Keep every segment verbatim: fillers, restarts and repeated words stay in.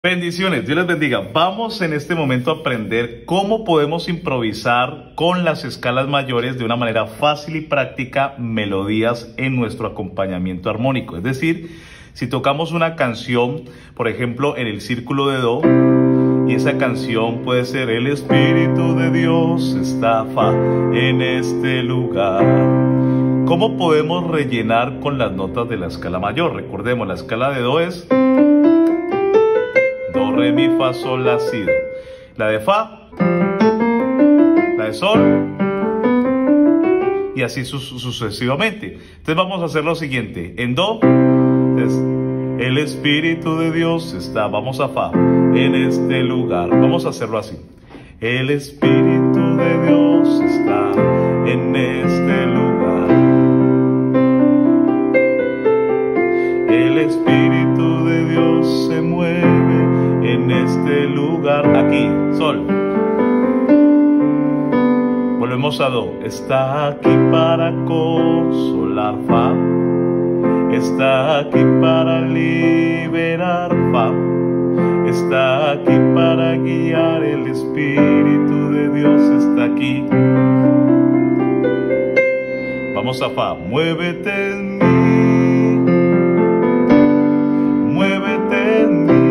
Bendiciones, Dios les bendiga. Vamos en este momento a aprender cómo podemos improvisar con las escalas mayores de una manera fácil y práctica melodías en nuestro acompañamiento armónico. Es decir, si tocamos una canción, por ejemplo, en el círculo de Do, y esa canción puede ser el Espíritu de Dios está fa en este lugar. ¿Cómo podemos rellenar con las notas de la escala mayor? Recordemos, la escala de Do es Do, re, mi, fa, sol, la, si, do. La de fa, la de sol, y así su sucesivamente. Entonces vamos a hacer lo siguiente. En Do, es el Espíritu de Dios está, vamos a fa, en este lugar. Vamos a hacerlo así. El Espíritu de Dios está en este lugar. El Espíritu de Dios se mueve en este lugar. Aquí, sol. Volvemos a Do. Está aquí para consolar, fa. Está aquí para liberar, fa. Está aquí para guiar, el Espíritu de Dios está aquí. Vamos a fa. Muévete en mí, muévete en mí.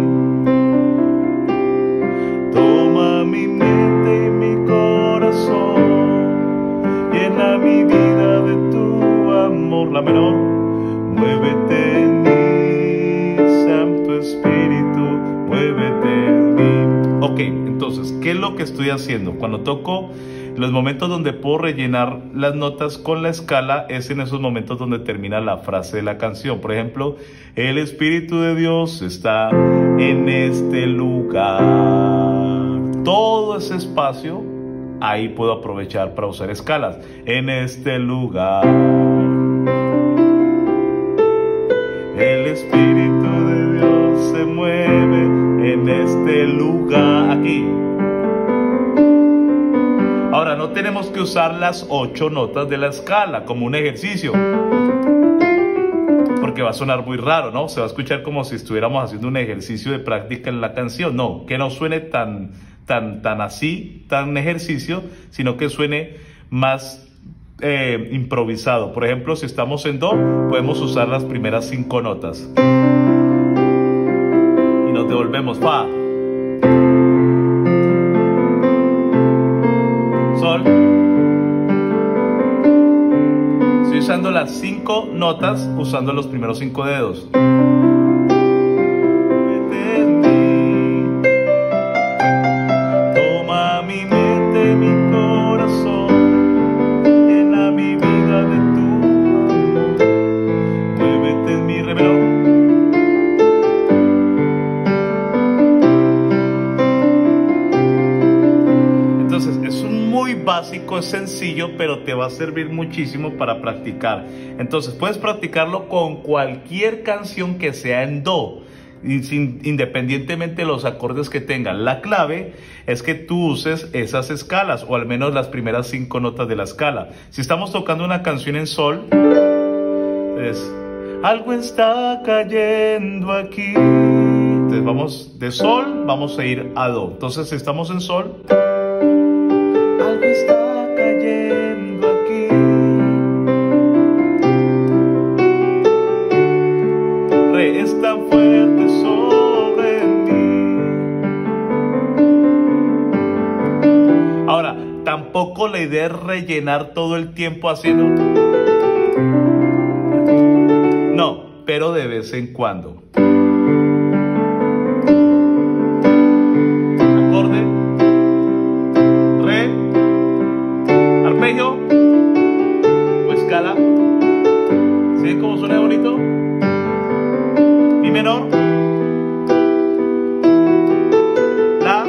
Toma mi mente y mi corazón, llena mi vida de tu amor. La menor. Muévete en mí, Santo Espíritu, muévete en mí. Ok, entonces, ¿qué es lo que estoy haciendo? Cuando toco, los momentos donde puedo rellenar las notas con la escala es en esos momentos donde termina la frase de la canción. Por ejemplo, el Espíritu de Dios está en este lugar. Todo ese espacio, ahí puedo aprovechar para usar escalas. En este lugar. El Espíritu de Dios se mueve en este lugar. Aquí. Ahora, no tenemos que usar las ocho notas de la escala como un ejercicio, porque va a sonar muy raro, ¿no? Se va a escuchar como si estuviéramos haciendo un ejercicio de práctica en la canción. No, que no suene tan, tan, tan así, tan ejercicio, sino que suene más Eh, improvisado. Por ejemplo, si estamos en Do, podemos usar las primeras cinco notas y nos devolvemos fa, sol. Estoy usando las cinco notas usando los primeros cinco dedos. Toma mi mente, mi corazón, básico, es sencillo, pero te va a servir muchísimo para practicar. Entonces puedes practicarlo con cualquier canción que sea en Do, independientemente de los acordes que tengan. La clave es que tú uses esas escalas, o al menos las primeras cinco notas de la escala. Si estamos tocando una canción en Sol, es algo está cayendo aquí. Entonces vamos de Sol, vamos a ir a Do. Entonces si estamos en Sol, algo está cayendo aquí. Re es tan fuerte sobre mí. Ahora, tampoco la idea es rellenar todo el tiempo haciendo. No, pero de vez en cuando. O escala. ¿Sí? ¿Cómo suena bonito? Mi menor, la,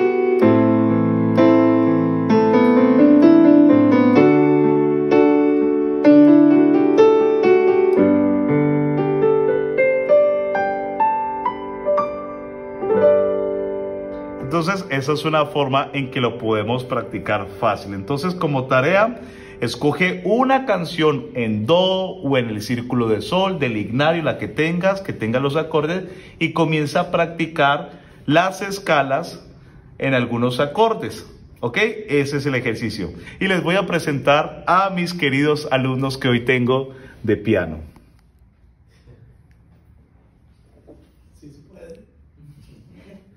entonces esa es una forma en que lo podemos practicar fácil. Entonces, como tarea, escoge una canción en Do o en el círculo de Sol, del Ignario, la que tengas, que tenga los acordes, y comienza a practicar las escalas en algunos acordes. ¿Ok? Ese es el ejercicio. Y les voy a presentar a mis queridos alumnos que hoy tengo de piano. Sí se puede.